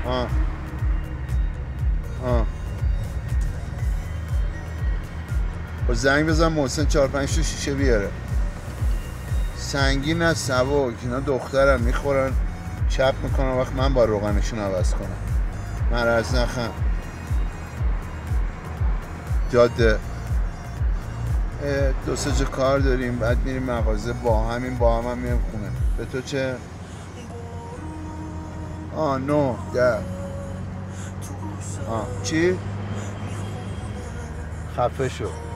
آه آه با زنگ بزن محسن 4-5 تا شیشه بیاره. سنگین از سبک، اینا دخترم میخورن چپ میکنن وقت من با روغنشون عوض کنم. مرز نخم جاده 2-3 جا کار داریم، بعد میریم مغازه با هم میریم خونه. به تو چه؟ 9 10 چی؟ خفه شو.